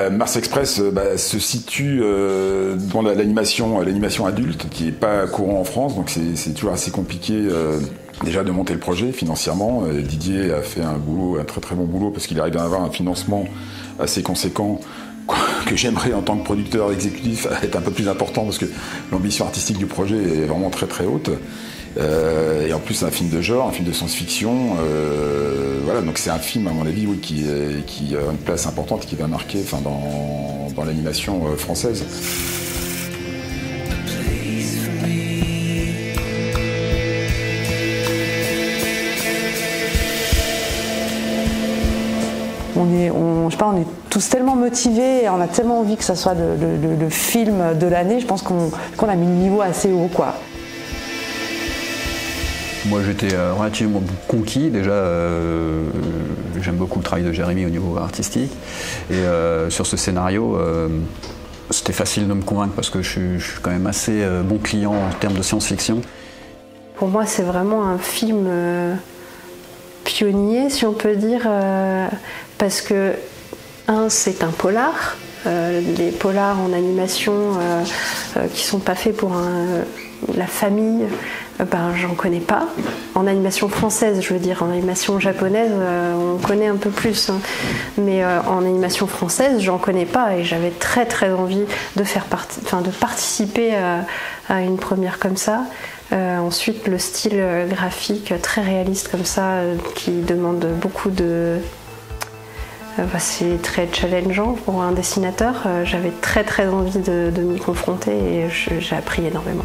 Mars Express se situe dans l'animation adulte, qui n'est pas courant en France, donc c'est toujours assez compliqué déjà de monter le projet financièrement. Didier a fait un très très bon boulot, parce qu'il arrive à avoir un financement assez conséquent, que j'aimerais en tant que producteur exécutif être un peu plus important, parce que l'ambition artistique du projet est vraiment très très haute. Et en plus c'est un film de genre, un film de science-fiction, voilà, donc c'est un film à mon avis qui a une place importante, qui va marquer dans l'animation française. On est tous tellement motivés et on a tellement envie que ça soit le film de l'année. Je pense qu'on a mis le niveau assez haut, quoi. Moi j'étais relativement conquis, déjà j'aime beaucoup le travail de Jérémy au niveau artistique, et sur ce scénario c'était facile de me convaincre, parce que je suis quand même assez bon client en termes de science-fiction. Pour moi c'est vraiment un film pionnier, si on peut dire, parce que c'est un polar. Les polars en animation qui sont pas faits pour la famille, j'en connais pas. En animation française, je veux dire, en animation japonaise, on connaît un peu plus. Hein. Mais en animation française, j'en connais pas, et j'avais très très envie de participer à une première comme ça. Ensuite, le style graphique très réaliste comme ça, qui demande beaucoup de... c'est très challengeant pour un dessinateur. J'avais très très envie de m'y confronter, et j'ai appris énormément.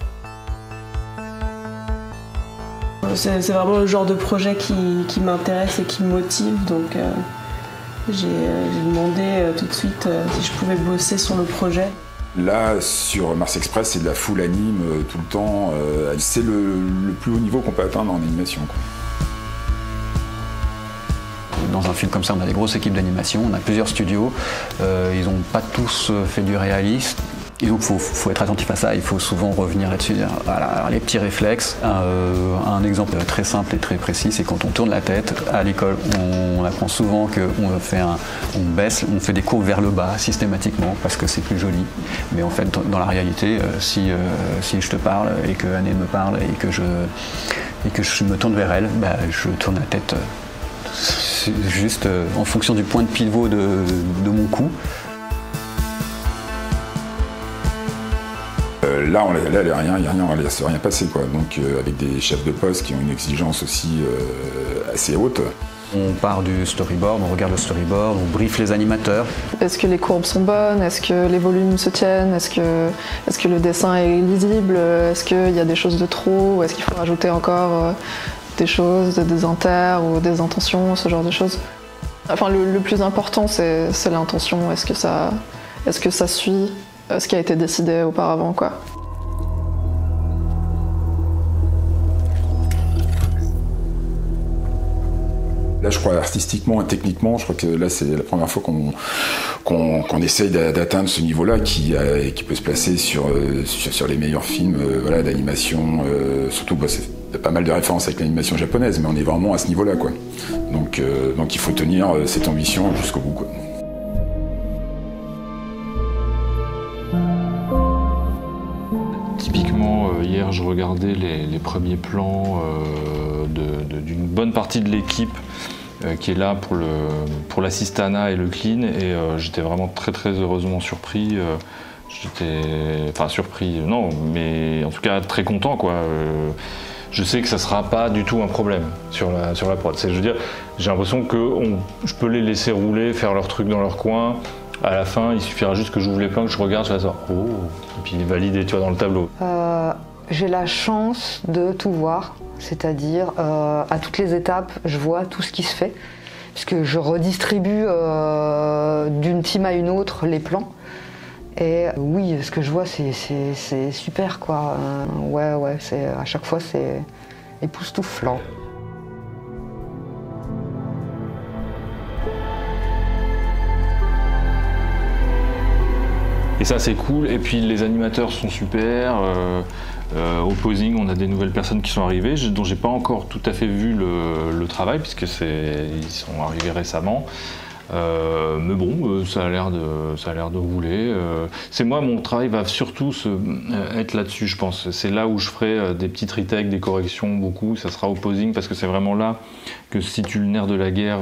C'est vraiment le genre de projet qui m'intéresse et qui me motive, donc j'ai demandé tout de suite si je pouvais bosser sur le projet. Là, sur Mars Express, c'est de la full anime tout le temps. C'est le plus haut niveau qu'on peut atteindre en animation, quoi. Dans un film comme ça, on a des grosses équipes d'animation, on a plusieurs studios, ils n'ont pas tous fait du réaliste. Et donc il faut être attentif à ça, il faut souvent revenir là-dessus, voilà, les petits réflexes. Un exemple très simple et très précis, c'est quand on tourne la tête. À l'école, on apprend souvent qu'on fait des courbes vers le bas systématiquement, parce que c'est plus joli. Mais en fait, dans la réalité, si je te parle et que Anne me parle et que je me tourne vers elle, je tourne la tête juste en fonction du point de pivot de mon cou. Là, il n'y a rien passé, quoi. Donc, avec des chefs de poste qui ont une exigence aussi assez haute. On part du storyboard, on regarde le storyboard, on briefe les animateurs. Est-ce que les courbes sont bonnes? Est-ce que les volumes se tiennent? Est-ce que le dessin est lisible? Est-ce qu'il y a des choses de trop? Est-ce qu'il faut rajouter encore des choses, des inters ou des intentions, ce genre de choses? Enfin, le plus important, c'est l'intention. Est-ce que ça suit ce qui a été décidé auparavant, quoi. Là, je crois artistiquement et techniquement, je crois que là, c'est la première fois qu'on essaye d'atteindre ce niveau-là, qui peut se placer sur les meilleurs films d'animation. Surtout, c'est pas mal de références avec l'animation japonaise, mais on est vraiment à ce niveau-là, quoi. Donc il faut tenir cette ambition jusqu'au bout, quoi. Typiquement, hier, je regardais les premiers plans d'une bonne partie de l'équipe qui est là pour l'assistana et le clean, et j'étais vraiment très très heureusement surpris. Enfin surpris, non, mais en tout cas très content, quoi. Je sais que ça sera pas du tout un problème sur la prod. Je veux dire, j'ai l'impression que je peux les laisser rouler, faire leur truc dans leur coin. À la fin, il suffira juste que j'ouvre les plans, que je regarde, je vais dire, oh, et puis valider, tu vois, dans le tableau. J'ai la chance de tout voir, c'est-à-dire à toutes les étapes, je vois tout ce qui se fait, puisque je redistribue d'une team à une autre les plans. Et oui, ce que je vois, c'est super, quoi. Ouais, à chaque fois, c'est époustouflant. Et ça, c'est cool. Et puis les animateurs sont super. Au posing, on a des nouvelles personnes qui sont arrivées, dont j'ai pas encore tout à fait vu le travail, puisque ils sont arrivés récemment. Mais bon, ça a l'air de rouler. Mon travail va surtout être là-dessus, je pense. C'est là où je ferai des petites retakes, des corrections, beaucoup. Ça sera au posing, parce que c'est vraiment là que se situe le nerf de la guerre,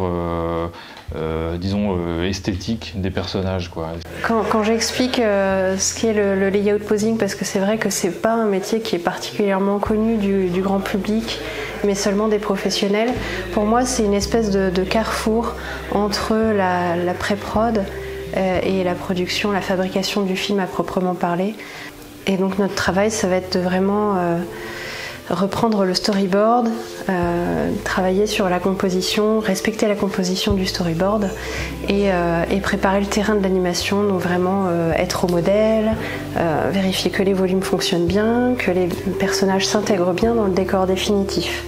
esthétique des personnages, quoi. Quand j'explique ce qu'est le layout posing, parce que c'est vrai que c'est pas un métier qui est particulièrement connu du grand public, mais seulement des professionnels, pour moi c'est une espèce de carrefour entre la pré-prod et la production, la fabrication du film à proprement parler. Et donc notre travail, ça va être de vraiment reprendre le storyboard, travailler sur la composition, respecter la composition du storyboard et préparer le terrain de l'animation, donc vraiment être au modèle, vérifier que les volumes fonctionnent bien, que les personnages s'intègrent bien dans le décor définitif.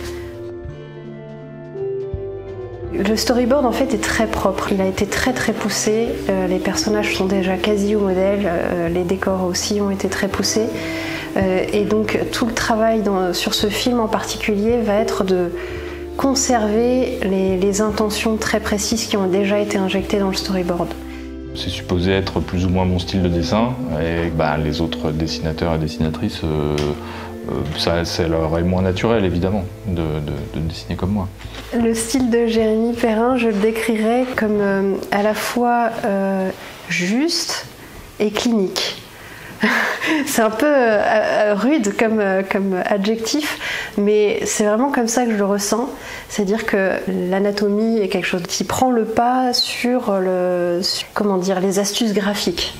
Le storyboard en fait est très propre, il a été très poussé, les personnages sont déjà quasi au modèle, les décors aussi ont été très poussés. Et donc tout le travail sur ce film en particulier va être de conserver les intentions très précises qui ont déjà été injectées dans le storyboard. C'est supposé être plus ou moins mon style de dessin, et les autres dessinateurs et dessinatrices, ça leur est moins naturel évidemment de dessiner comme moi. Le style de Jérémy Perrin, je le décrirais comme à la fois juste et clinique. C'est un peu rude comme adjectif, mais c'est vraiment comme ça que je le ressens. C'est-à-dire que l'anatomie est quelque chose qui prend le pas sur les astuces graphiques.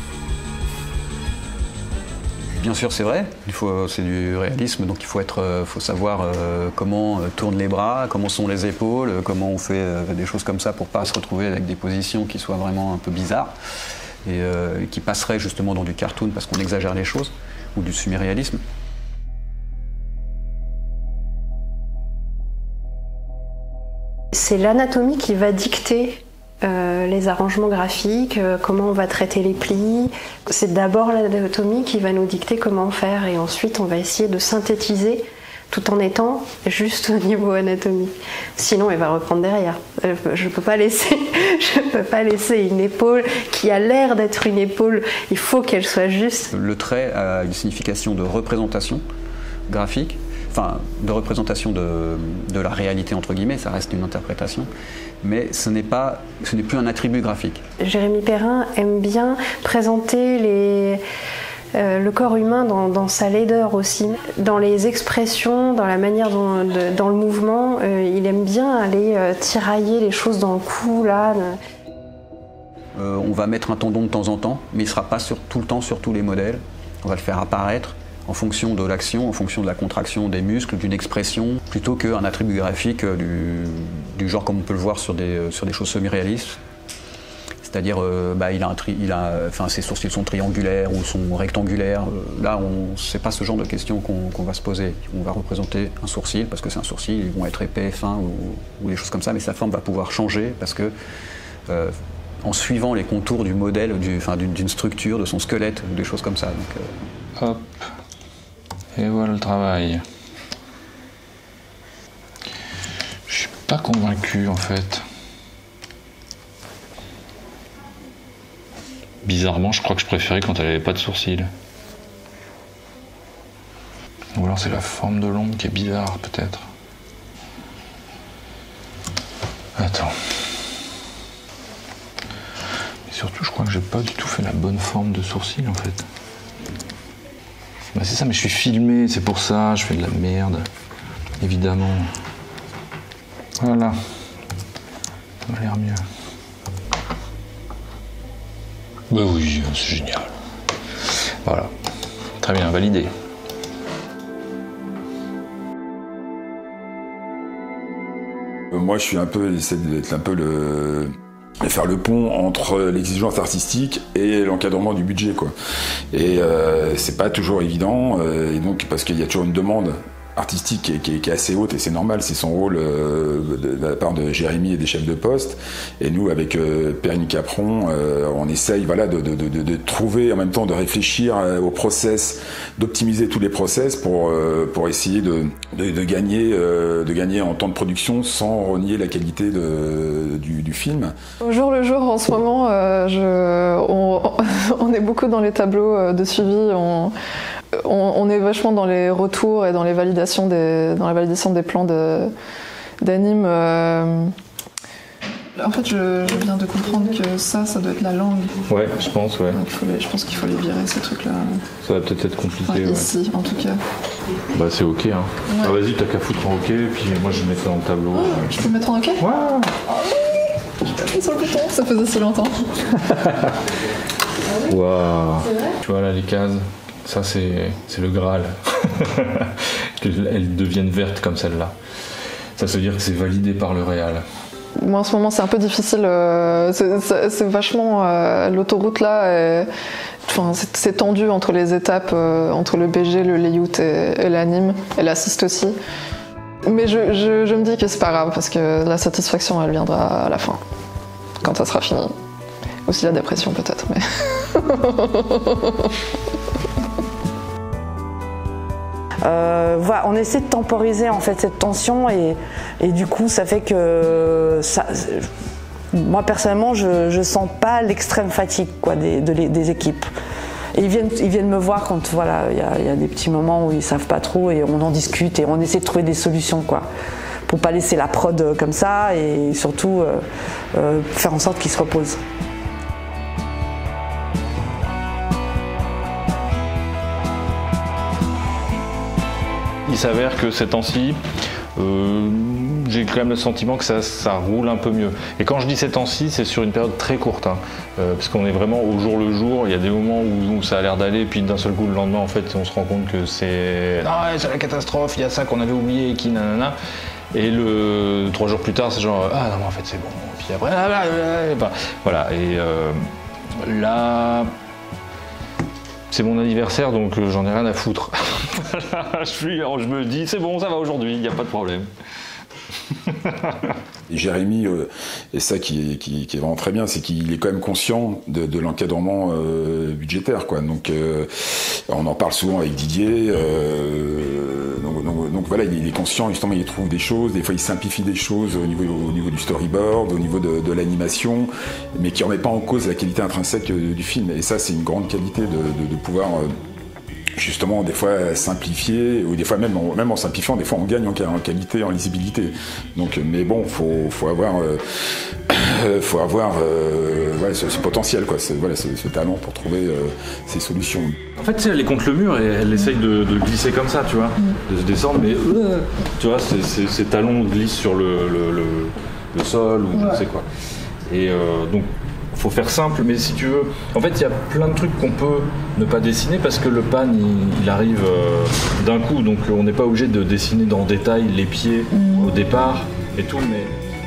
Bien sûr, c'est vrai. C'est du réalisme, donc il faut savoir comment tournent les bras, comment sont les épaules, comment on fait des choses comme ça pour pas se retrouver avec des positions qui soient vraiment un peu bizarres et qui passeraient justement dans du cartoon parce qu'on exagère les choses, ou du semi-réalisme. C'est l'anatomie qui va dicter les arrangements graphiques, comment on va traiter les plis. C'est d'abord l'anatomie qui va nous dicter comment faire, et ensuite on va essayer de synthétiser tout en étant juste au niveau anatomique. Sinon, elle va reprendre derrière. Je peux pas laisser une épaule qui a l'air d'être une épaule. Il faut qu'elle soit juste. Le trait a une signification de représentation graphique, enfin de représentation de la réalité entre guillemets. Ça reste une interprétation, mais ce n'est plus un attribut graphique. Jérémy Perrin aime bien présenter le corps humain dans sa laideur aussi, dans les expressions, dans la manière dans le mouvement. Il aime bien aller tirailler les choses dans le cou là. On va mettre un tendon de temps en temps, mais il ne sera pas tout le temps sur tous les modèles. On va le faire apparaître en fonction de l'action, en fonction de la contraction des muscles, d'une expression, plutôt qu'un attribut graphique du genre comme on peut le voir sur des choses semi-réalistes. C'est-à-dire, ses sourcils sont triangulaires ou sont rectangulaires. Là, c'est pas ce genre de questions qu'on va se poser. On va représenter un sourcil parce que c'est un sourcil, ils vont être épais, fins ou des choses comme ça, mais sa forme va pouvoir changer parce que en suivant les contours du modèle, d'une structure, de son squelette, des choses comme ça. Donc, hop, et voilà le travail. Je suis pas convaincu en fait. Bizarrement, je crois que je préférais quand elle n'avait pas de sourcils. Ou alors c'est la forme de l'ombre qui est bizarre, peut-être. Attends. Et surtout, je crois que j'ai pas du tout fait la bonne forme de sourcil, en fait. C'est ça, mais je suis filmé, c'est pour ça, je fais de la merde. Évidemment. Voilà. Ça m'a l'air mieux. Bah oui, c'est génial. Voilà. Très bien, validé. Moi, j'essaie d'être un peu de faire le pont entre l'exigence artistique et l'encadrement du budget, quoi. Et c'est pas toujours évident, et donc parce qu'il y a toujours une demande artistique qui est assez haute, et c'est normal, c'est son rôle de la part de Jérémy et des chefs de poste. Et nous, avec Perrine Capron, on essaye de trouver, en même temps de réfléchir au process, d'optimiser tous les process pour essayer de gagner en temps de production sans renier la qualité du film. Au jour le jour, en ce moment, on est beaucoup dans les tableaux de suivi. On est vachement dans les retours et dans la validation des plans d'anime. En fait, je viens de comprendre que ça doit être la langue. Ouais, je pense, ouais. Donc, je pense qu'il faut les virer, ces trucs-là. Ça va peut-être être compliqué, ouais. Ici, en tout cas. Bah, c'est ok, hein. Ouais. Ah, vas-y, t'as qu'à foutre en ok, puis moi je mets ça dans le tableau. Je peux mettre en ok ? Ouais. Je appuie sur le bouton, ça faisait si longtemps. Waouh. Tu vois là, les cases, ça c'est le Graal. Qu'elles deviennent vertes comme celle-là. Ça veut dire que c'est validé par le réal. Moi en ce moment c'est un peu difficile, c'est vachement l'autoroute là, c'est tendu entre les étapes, entre le BG, le layout et l'anime, et l'assist aussi. Mais je me dis que c'est pas grave parce que la satisfaction elle viendra à la fin, quand ça sera fini. Aussi la dépression peut-être, mais... Voilà, on essaie de temporiser en fait cette tension et du coup ça fait que moi personnellement je sens pas l'extrême fatigue quoi, des équipes. Et ils viennent me voir quand voilà il y a des petits moments où ils savent pas trop et on en discute et on essaie de trouver des solutions quoi, pour pas laisser la prod comme ça et surtout faire en sorte qu'ils se reposent. Il s'avère que ces temps-ci, j'ai quand même le sentiment que ça roule un peu mieux. Et quand je dis ces temps-ci, c'est sur une période très courte, hein, parce qu'on est vraiment au jour le jour. Il y a des moments où ça a l'air d'aller, et puis d'un seul coup, le lendemain, en fait, on se rend compte que c'est la catastrophe, il y a ça qu'on avait oublié, qui nanana. Et 3 jours plus tard, c'est genre ah non, mais en fait, c'est bon. Et puis après, voilà. Et là. C'est mon anniversaire, donc j'en ai rien à foutre. Je me dis, c'est bon, ça va aujourd'hui, il n'y a pas de problème. Et Jérémy, et ça qui est vraiment très bien, c'est qu'il est quand même conscient de l'encadrement budgétaire, quoi. Donc on en parle souvent avec Didier. Donc voilà, il est conscient, justement, il trouve des choses, des fois il simplifie des choses au niveau du storyboard, au niveau de l'animation, mais qui ne remet pas en cause la qualité intrinsèque du film. Et ça, c'est une grande qualité de pouvoir justement des fois simplifier, ou des fois même en simplifiant, des fois on gagne en qualité, en lisibilité. Donc, mais bon, faut avoir ce potentiel, quoi, ce talent pour trouver ces solutions. En fait, elle est contre le mur et elle essaye de glisser comme ça, tu vois, de se descendre, mais tu vois, ses talons glissent sur le sol ou je ne sais quoi. Et donc, faut faire simple, mais si tu veux, en fait, il y a plein de trucs qu'on peut ne pas dessiner parce que le pan, il arrive d'un coup, donc on n'est pas obligé de dessiner dans le détail les pieds au départ et tout, mais...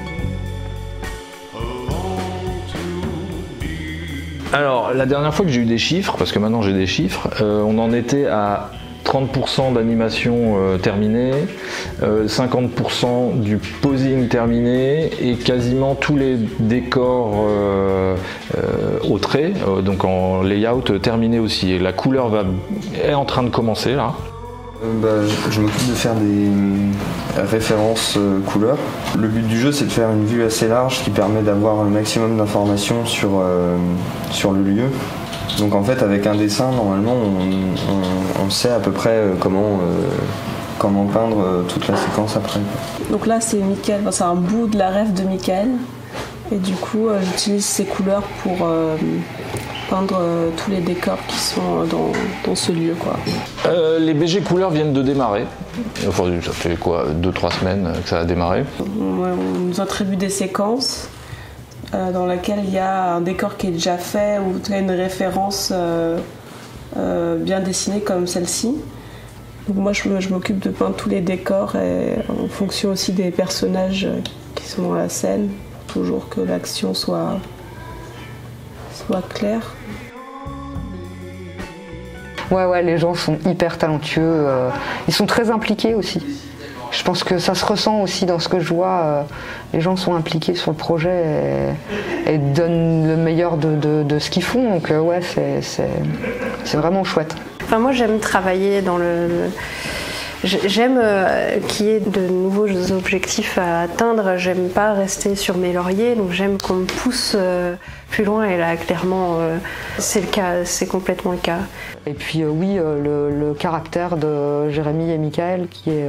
Alors, la dernière fois que j'ai eu des chiffres, parce que maintenant j'ai des chiffres, on en était à 30% d'animation terminée, 50% du posing terminé et quasiment tous les décors au trait, donc en layout terminé aussi. Et la couleur est en train de commencer là. Je m'occupe de faire des références couleurs. Le but du jeu, c'est de faire une vue assez large qui permet d'avoir le maximum d'informations sur le lieu. Donc en fait, avec un dessin, normalement, on sait à peu près comment peindre toute la séquence après. Donc là, c'est Michael, c'est un bout de la rêve de Michael. Et du coup, j'utilise ces couleurs pour peindre tous les décors qui sont dans ce lieu, quoi. Les BG couleurs viennent de démarrer. Enfin, ça fait quoi, 2-3 semaines que ça a démarré. On nous attribue des séquences dans laquelle il y a un décor qui est déjà fait ou tu as une référence bien dessinée comme celle-ci. Donc moi, je m'occupe de peindre tous les décors et en fonction aussi des personnages qui sont dans la scène, pour toujours que l'action soit claire. Ouais, les gens sont hyper talentueux. Ils sont très impliqués aussi. Je pense que ça se ressent aussi dans ce que je vois. Les gens sont impliqués sur le projet et donnent le meilleur de ce qu'ils font. Donc ouais, c'est vraiment chouette. Enfin, moi, j'aime travailler dans J'aime qu'il y ait de nouveaux objectifs à atteindre. J'aime pas rester sur mes lauriers, donc j'aime qu'on me pousse plus loin. Et là, clairement, c'est le cas, c'est complètement le cas. Et puis oui, le caractère de Jérémy et Michael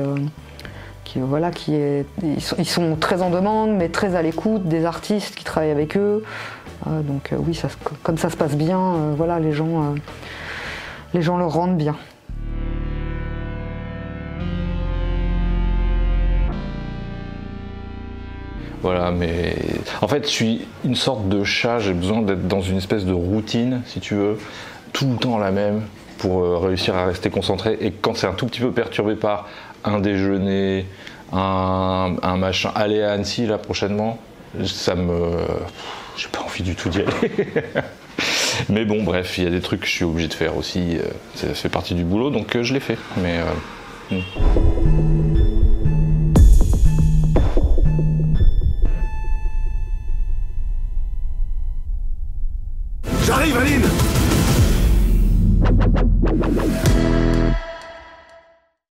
ils sont très en demande, mais très à l'écoute des artistes qui travaillent avec eux. Donc oui, comme ça se passe bien, voilà, les gens le rendent bien. Voilà, mais en fait, je suis une sorte de chat, j'ai besoin d'être dans une espèce de routine, si tu veux, tout le temps la même, pour réussir à rester concentré. Et quand c'est un tout petit peu perturbé par un déjeuner, un machin, aller à Annecy là prochainement, j'ai pas envie du tout d'y aller. Mais bon, bref, il y a des trucs que je suis obligé de faire aussi, ça fait partie du boulot, donc je l'ai fait. Mais J'arrive, Aline!